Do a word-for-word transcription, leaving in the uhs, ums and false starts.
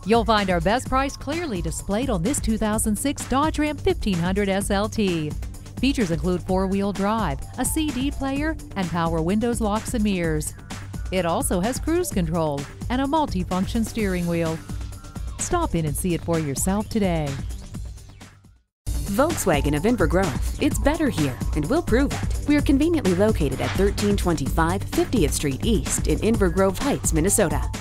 You'll find our best price clearly displayed on this two thousand six Dodge Ram fifteen hundred S L T. Features include four-wheel drive, a C D player, and power windows, locks, and mirrors. It also has cruise control and a multi-function steering wheel. Stop in and see it for yourself today. Volkswagen of Inver Grove. It's better here, and we'll prove it. We are conveniently located at thirteen twenty-five fiftieth Street East in Inver Grove Heights, Minnesota.